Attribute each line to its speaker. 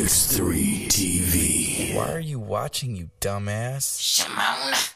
Speaker 1: Six3 TV.
Speaker 2: Why are you watching, you dumbass?
Speaker 3: Shimon.